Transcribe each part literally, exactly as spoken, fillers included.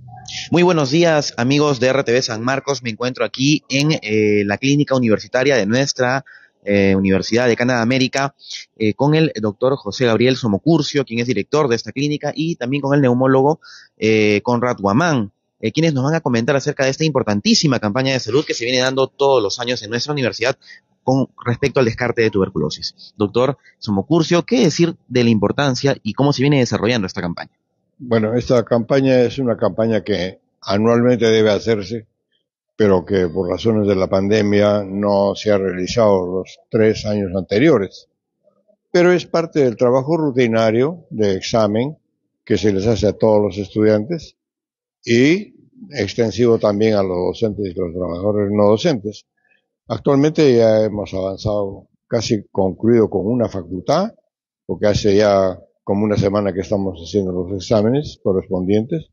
Muy buenos días, amigos de R T V San Marcos. Me encuentro aquí en eh, la clínica universitaria de nuestra eh, Universidad Decana de América eh, con el doctor José Gabriel Somocurcio, quien es director de esta clínica, y también con el neumólogo eh, Conrad Guamán, eh, quienes nos van a comentar acerca de esta importantísima campaña de salud que se viene dando todos los años en nuestra universidad con respecto al descarte de tuberculosis. Doctor Somocurcio, ¿qué decir de la importancia y cómo se viene desarrollando esta campaña? Bueno, esta campaña es una campaña que anualmente debe hacerse, pero que por razones de la pandemia no se ha realizado los tres años anteriores. Pero es parte del trabajo rutinario de examen que se les hace a todos los estudiantes y extensivo también a los docentes y los trabajadores no docentes. Actualmente ya hemos avanzado, casi concluido con una facultad, porque hace ya como una semana que estamos haciendo los exámenes correspondientes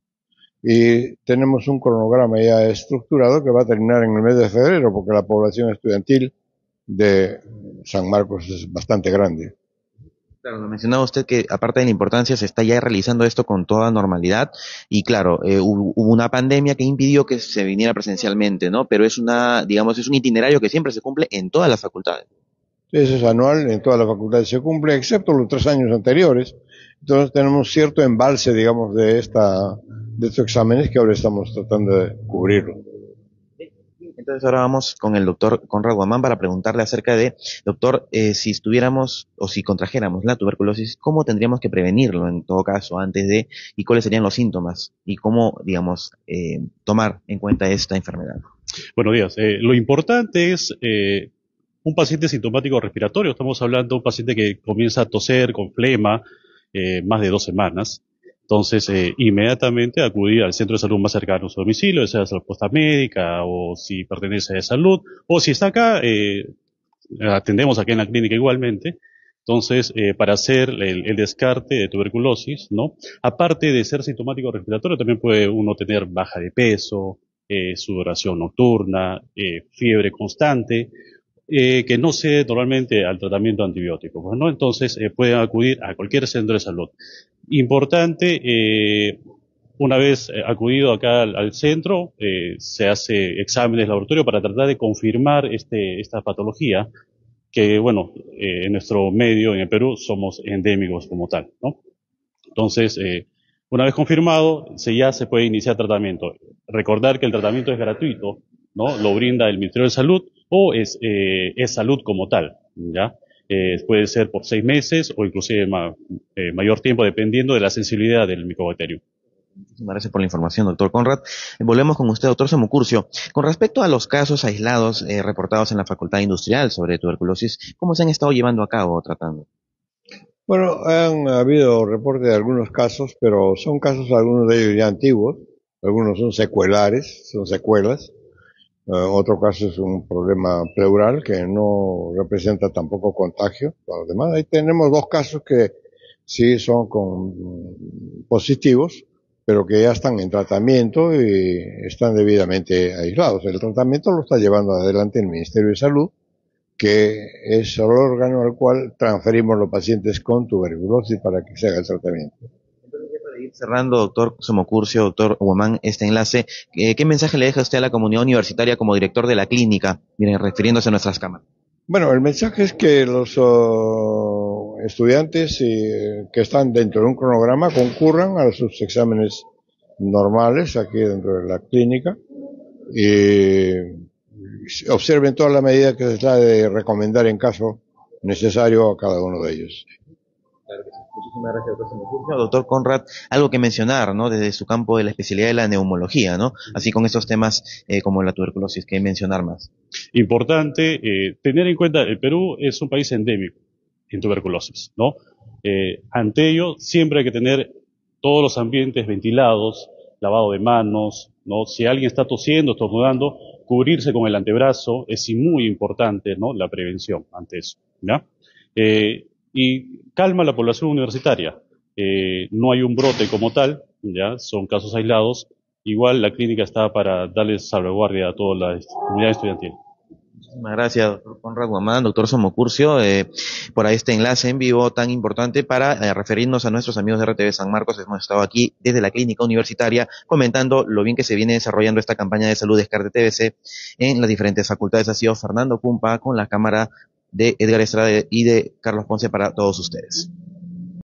y tenemos un cronograma ya estructurado que va a terminar en el mes de febrero, porque la población estudiantil de San Marcos es bastante grande. Claro, lo mencionaba usted que aparte de la importancia se está ya realizando esto con toda normalidad y claro, eh, hubo, hubo una pandemia que impidió que se viniera presencialmente, ¿no? Pero es una, digamos, es un itinerario que siempre se cumple en todas las facultades. Eso es anual, en todas las facultades se cumple, excepto los tres años anteriores. Entonces tenemos cierto embalse, digamos, de esta, de estos exámenes que ahora estamos tratando de cubrirlo. Entonces ahora vamos con el doctor Conrad Guamán para preguntarle acerca de, doctor, eh, si estuviéramos o si contrajéramos la tuberculosis, ¿cómo tendríamos que prevenirlo en todo caso antes de, y cuáles serían los síntomas y cómo, digamos, eh, tomar en cuenta esta enfermedad? Buenos días. Eh, lo importante es eh, un paciente sintomático respiratorio. Estamos hablando de un paciente que comienza a toser con flema eh, más de dos semanas. Entonces, eh, inmediatamente acudir al centro de salud más cercano a su domicilio, ya sea la posta médica o si pertenece a salud, o si está acá, eh, atendemos aquí en la clínica igualmente. Entonces, eh, para hacer el, el descarte de tuberculosis, ¿no? Aparte de ser sintomático respiratorio, también puede uno tener baja de peso, eh, sudoración nocturna, eh, fiebre constante, eh, que no se dé normalmente al tratamiento antibiótico, pues, ¿no? Entonces, eh, pueden acudir a cualquier centro de salud. Importante, eh, una vez eh, acudido acá al, al centro, eh, se hace exámenes de laboratorio para tratar de confirmar este, esta patología, que, bueno, eh, en nuestro medio, en el Perú, somos endémicos como tal, ¿no? Entonces, eh, una vez confirmado, se ya se puede iniciar tratamiento. Recordar que el tratamiento es gratuito, ¿no? Lo brinda el Ministerio de Salud o es, eh, es salud como tal, ¿ya? Eh, puede ser por seis meses o inclusive ma, eh, mayor tiempo dependiendo de la sensibilidad del micobacterio. Muchísimas gracias por la información, doctor Conrad. Eh, volvemos con usted, doctor Somocurcio. Con respecto a los casos aislados eh, reportados en la Facultad Industrial sobre tuberculosis, ¿cómo se han estado llevando a cabo o tratando? Bueno, han habido reportes de algunos casos, pero son casos, algunos de ellos ya antiguos, algunos son secuelares, son secuelas. Uh, otro caso es un problema pleural que no representa tampoco contagio con los demás. Ahí tenemos dos casos que sí son con, positivos, pero que ya están en tratamiento y están debidamente aislados. El tratamiento lo está llevando adelante el Ministerio de Salud, que es el órgano al cual transferimos los pacientes con tuberculosis para que se haga el tratamiento. Para ir cerrando, doctor Somocurcio, doctor Guamán, este enlace, eh, ¿qué mensaje le deja usted a la comunidad universitaria como director de la clínica, miren, refiriéndose a nuestras cámaras? Bueno, el mensaje es que los uh, estudiantes eh, que están dentro de un cronograma concurran a sus exámenes normales aquí dentro de la clínica y observen toda la medida que se trata de recomendar en caso necesario a cada uno de ellos. Claro que sí. Muchísimas gracias, doctor Somocurcio. Doctor Conrad, algo que mencionar, ¿no? Desde su campo de la especialidad de la neumología, ¿no? Así con estos temas eh, como la tuberculosis, ¿qué mencionar más? Importante eh, tener en cuenta, el Perú es un país endémico en tuberculosis, ¿no? Eh, ante ello, siempre hay que tener todos los ambientes ventilados, lavado de manos, ¿no? Si alguien está tosiendo, estornudando, cubrirse con el antebrazo es muy importante, ¿no? La prevención ante eso, ¿ya? Eh, y calma a la población universitaria. Eh, no hay un brote como tal, ¿ya? Son casos aislados. Igual la clínica está para darles salvaguardia a toda la comunidad estudiantil. Muchas gracias, doctor Conrad Guamán, doctor Somocurcio, eh, por este enlace en vivo tan importante para eh, referirnos a nuestros amigos de R T V San Marcos. Hemos estado aquí desde la clínica universitaria comentando lo bien que se viene desarrollando esta campaña de salud Descarte T V C en las diferentes facultades. Ha sido Fernando Cumpa con la cámara de Edgar Estrada y de Carlos Ponce para todos ustedes.